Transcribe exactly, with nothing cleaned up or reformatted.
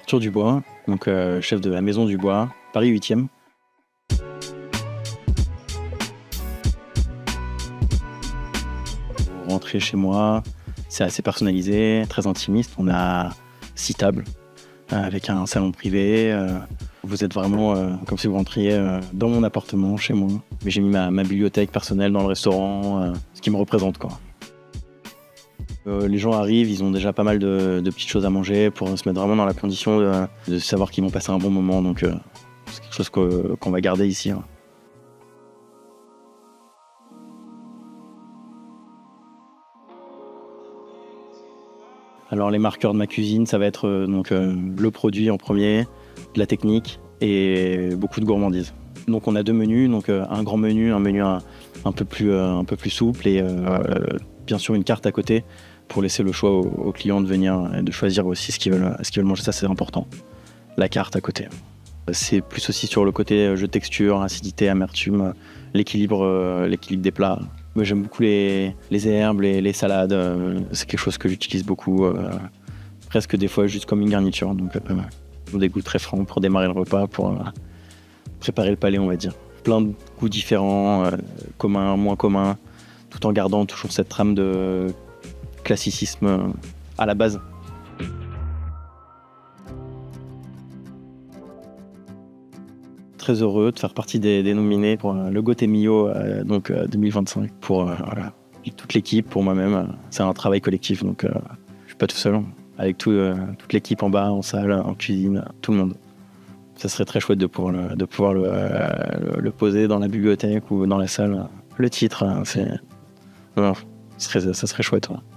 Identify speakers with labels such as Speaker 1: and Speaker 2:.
Speaker 1: Arthur Dubois, donc euh, chef de la Maison du Bois, Paris huitième. Vous rentrez chez moi, c'est assez personnalisé, très intimiste. On a six tables euh, avec un salon privé. Euh, vous êtes vraiment euh, comme si vous rentriez euh, dans mon appartement, chez moi. Mais j'ai mis ma, ma bibliothèque personnelle dans le restaurant, euh, ce qui me représente, quoi. Euh, les gens arrivent, ils ont déjà pas mal de, de petites choses à manger pour se mettre vraiment dans la condition de, de savoir qu'ils vont passer un bon moment. Donc euh, c'est quelque chose que, qu'on va garder ici. Hein. Alors les marqueurs de ma cuisine, ça va être euh, donc, euh, le produit en premier, de la technique et beaucoup de gourmandise. Donc on a deux menus, donc euh, un grand menu, un menu un, un, peu, plus, euh, un peu plus souple et euh, bien sûr une carte à côté pour laisser le choix aux, aux clients de venir et de choisir aussi ce qu'ils veulent, ce qu'ils veulent manger. Ça, c'est important. La carte à côté. C'est plus aussi sur le côté jeu de texture, acidité, amertume, l'équilibre, euh, l'équilibre des plats. Moi, j'aime beaucoup les, les herbes, les, les salades. Euh, c'est quelque chose que j'utilise beaucoup, euh, presque des fois juste comme une garniture. Donc, euh, des goûts très francs pour démarrer le repas, pour euh, préparer le palais, on va dire. Plein de goûts différents, euh, communs, moins communs, tout en gardant toujours cette trame de classicisme à la base. Très heureux de faire partie des, des nominés pour le Gauthier Millau euh, donc, euh, deux mille vingt-cinq. Pour euh, voilà, toute l'équipe, pour moi-même, c'est un travail collectif, donc euh, je suis pas tout seul. Avec tout, euh, toute l'équipe en bas, en salle, en cuisine, tout le monde. Ça serait très chouette de pouvoir le, de pouvoir le, euh, le, le poser dans la bibliothèque ou dans la salle. Le titre, c'est... Non, ça serait, ça serait chouette. Ouais.